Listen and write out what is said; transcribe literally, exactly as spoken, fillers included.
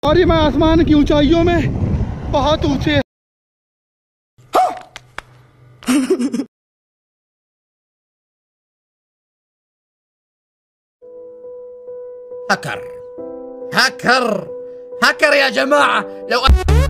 और ये मैं आसमान की ऊंचाइयों में बहुत ऊंचे هكر هكر هكر يا جماعة. لو